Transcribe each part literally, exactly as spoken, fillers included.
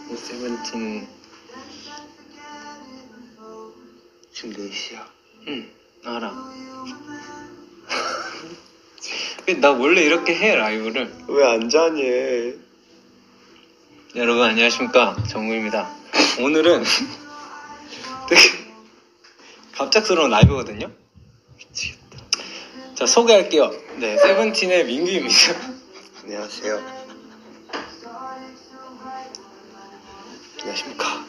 세븐틴 지금 네 시야. 응, 알아. 나 원래 이렇게 해, 라이브를. 왜 안 자니? 여러분 안녕하십니까, 정우입니다. 오늘은 되게 갑작스러운 라이브거든요. 미치겠다. 자, 소개할게요. 네, 세븐틴의 민규입니다. 안녕하세요. 안녕하십니까.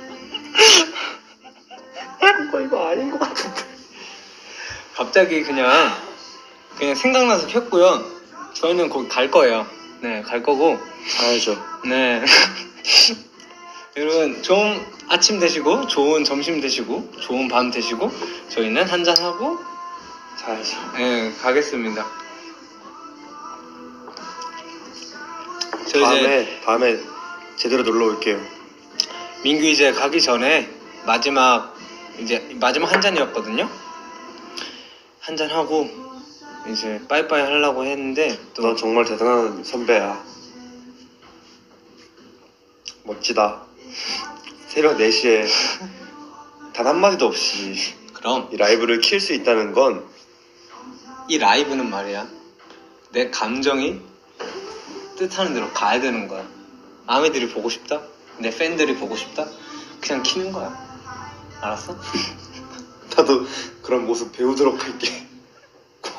이거 이거 아닌 것 같은데. 갑자기 그냥 그냥 생각나서 켰고요. 저희는 거기 갈 거예요. 네, 갈 거고. 가야죠. 네. 여러분 좋은 아침 되시고 좋은 점심 되시고 좋은 밤 되시고 저희는 한잔 하고 가야죠. 네, 가겠습니다. 저희 다음에 이제 다음에 제대로 놀러 올게요. 민규 이제 가기 전에 마지막 이제 마지막 한 잔이었거든요. 한 잔 하고 이제 빠이빠이 하려고 했는데 또 넌 정말 대단한 선배야. 멋지다. 새벽 네 시에 단 한마디도 없이 그럼 이 라이브를 킬 수 있다는 건 이 라이브는 말이야, 내 감정이 뜻하는 대로 가야 되는 거야. 아미들이 보고 싶다? 내 팬들이 보고 싶다? 그냥 키는 거야. 알았어? 나도 그런 모습 배우도록 할게.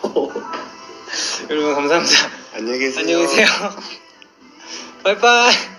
여러분 감사합니다. 안녕히 계세요. 안녕히 계세요. 빠이빠이.